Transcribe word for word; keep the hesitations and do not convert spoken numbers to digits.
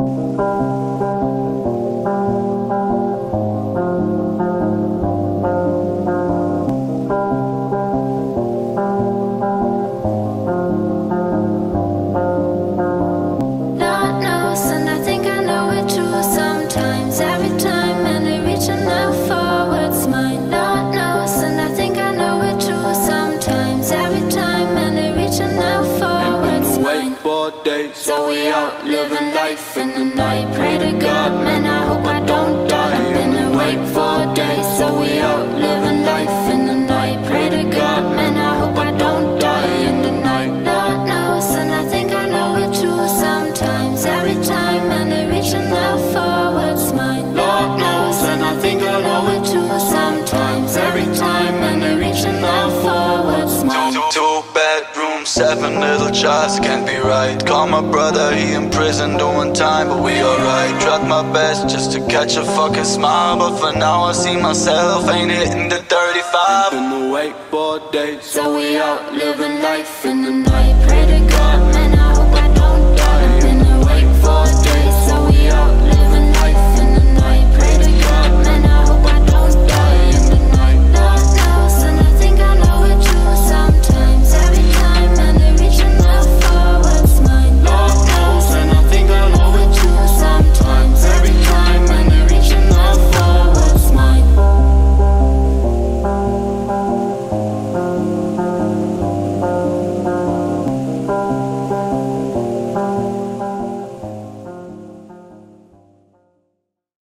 So we out living life in the night. Pray to God, man, I hope I don't die. I've been awake for days. So we out living life in the night. Pray to God, man, I hope I don't die in the night. Lord knows, and I think I know it too sometimes. Every time, and they're reaching out for what's mine. Lord knows, and I think I know it too sometimes. Every time, and they're reaching out for what's mine. Two bedrooms, seven little jars, can't be right. Call my brother, he in prison doing time, but we alright. Tried my best just to catch a fucking smile, but for now I see myself ain't hitting the thirty-five. Been awake for days, so we out living life in the